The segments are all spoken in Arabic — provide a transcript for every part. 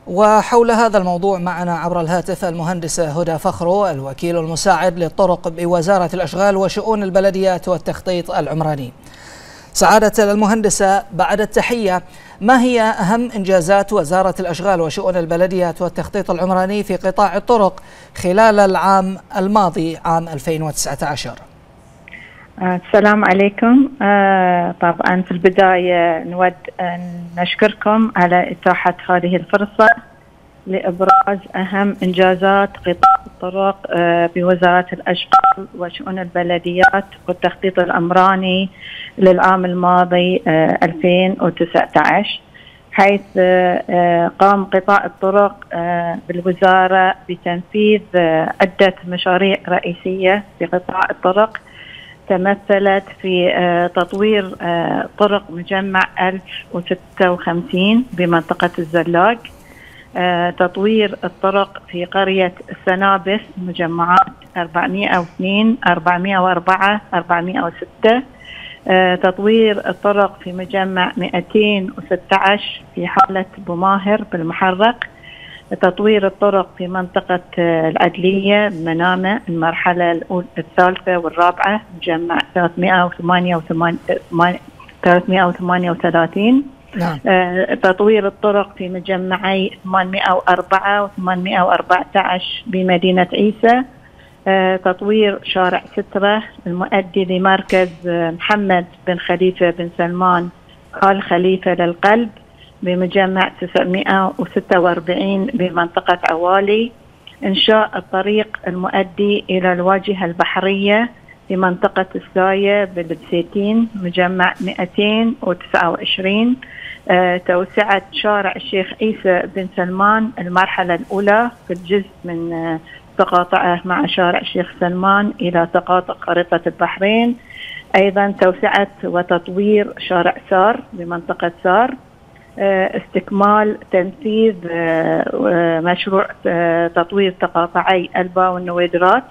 وحول هذا الموضوع معنا عبر الهاتف المهندسة هدى فخرو، الوكيل المساعد للطرق بوزارة الأشغال وشؤون البلديات والتخطيط العمراني. سعادة المهندسة، بعد التحية، ما هي أهم إنجازات وزارة الأشغال وشؤون البلديات والتخطيط العمراني في قطاع الطرق خلال العام الماضي عام 2019؟ السلام عليكم. طبعا في البداية نود أن نشكركم على إتاحة هذه الفرصة لإبراز أهم إنجازات قطاع الطرق بوزارة الأشغال وشؤون البلديات والتخطيط العمراني للعام الماضي 2019، حيث قام قطاع الطرق بالوزارة بتنفيذ عدة مشاريع رئيسية في قطاع الطرق، تمثلت في تطوير طرق مجمع 1056 بمنطقة الزلاق، تطوير الطرق في قرية السنابس مجمعات 402 404 406، تطوير الطرق في مجمع 216 في حالة بوماهر بالمحرق، تطوير الطرق في منطقة العدلية منامة المرحلة الثالثة والرابعة مجمع 338. نعم. تطوير الطرق في مجمعي 804 و814 بمدينة عيسى، تطوير شارع سترة المؤدي لمركز محمد بن خليفة بن سلمان آل خليفة للقلب بمجمع 946 بمنطقة عوالي، إنشاء الطريق المؤدي إلى الواجهة البحرية في منطقة الساية بالبسيتين مجمع 229، توسعة شارع الشيخ عيسى بن سلمان المرحلة الأولى في الجزء من تقاطعه مع شارع الشيخ سلمان إلى تقاطع خريطة البحرين، أيضا توسعة وتطوير شارع سار بمنطقة سار، استكمال تنفيذ مشروع تطوير تقاطعي البا والنويدرات،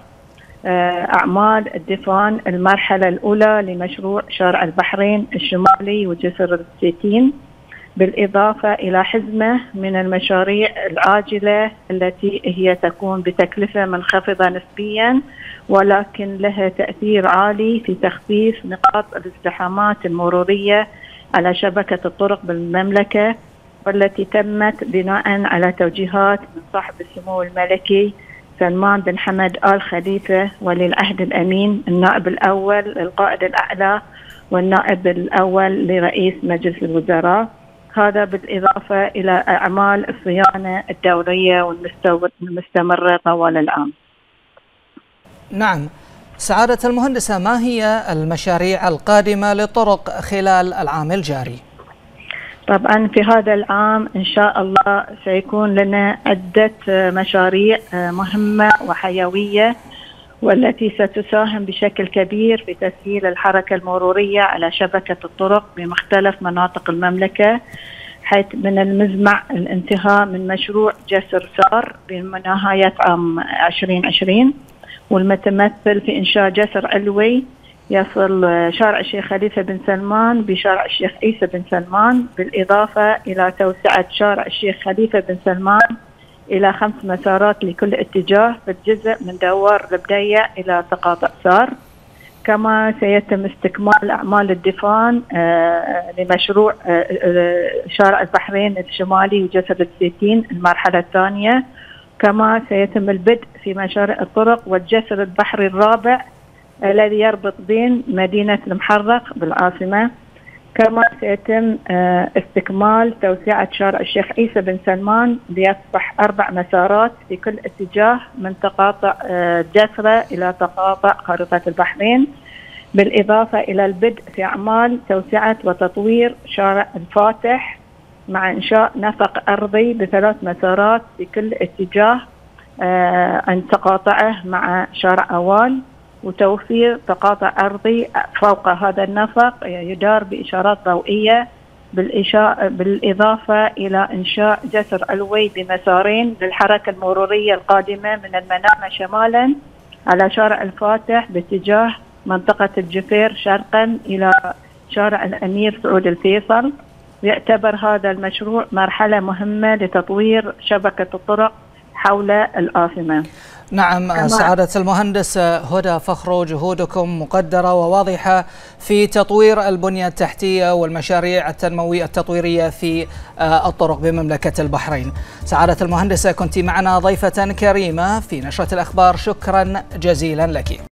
أعمال الدفان المرحلة الأولى لمشروع شارع البحرين الشمالي وجسر السيتين، بالإضافة إلى حزمة من المشاريع العاجلة التي هي تكون بتكلفة منخفضة نسبيا ولكن لها تأثير عالي في تخفيف نقاط الازدحامات المرورية على شبكة الطرق بالمملكة، والتي تمت بناء على توجيهات من صاحب السمو الملكي سلمان بن حمد آل خليفة ولي العهد الأمين النائب الأول للقائد الأعلى والنائب الأول لرئيس مجلس الوزراء، هذا بالإضافة إلى أعمال الصيانة الدورية والمستمرة طوال العام. نعم. سعادة المهندسة، ما هي المشاريع القادمة للطرق خلال العام الجاري؟ طبعا في هذا العام إن شاء الله سيكون لنا عدة مشاريع مهمة وحيوية، والتي ستساهم بشكل كبير في تسهيل الحركة المرورية على شبكة الطرق بمختلف مناطق المملكة، حيث من المزمع الانتهاء من مشروع جسر سار بنهاية عام 2020، والمتمثل في إنشاء جسر علوي يصل شارع الشيخ خليفة بن سلمان بشارع الشيخ عيسى بن سلمان، بالإضافة إلى توسعة شارع الشيخ خليفة بن سلمان إلى 5 مسارات لكل اتجاه في الجزء من دوار البديع إلى تقاطع سار. كما سيتم استكمال أعمال الدفان لمشروع شارع البحرين الشمالي وجسر السيتين المرحلة الثانية، كما سيتم البدء في مشاريع الطرق والجسر البحري الرابع الذي يربط بين مدينة المحرق بالعاصمة، كما سيتم استكمال توسعة شارع الشيخ عيسى بن سلمان ليصبح 4 مسارات في كل اتجاه من تقاطع جسرة إلى تقاطع خريطة البحرين، بالإضافة إلى البدء في أعمال توسعة وتطوير شارع الفاتح مع إنشاء نفق أرضي ب3 مسارات في كل اتجاه عن تقاطعه مع شارع أوال، وتوفير تقاطع أرضي فوق هذا النفق يدار بإشارات ضوئية، بالإضافة إلى إنشاء جسر علوي بمسارين للحركة المرورية القادمة من المنامة شمالا على شارع الفاتح باتجاه منطقة الجفير شرقا إلى شارع الأمير سعود الفيصل، ويعتبر هذا المشروع مرحلة مهمة لتطوير شبكة الطرق حول العاصمة. نعم سعادة المهندس هدى فخرو، جهودكم مقدرة وواضحة في تطوير البنية التحتية والمشاريع التنموية التطويرية في الطرق بمملكة البحرين. سعادة المهندسة كنت معنا ضيفة كريمة في نشرة الأخبار، شكرا جزيلا لك.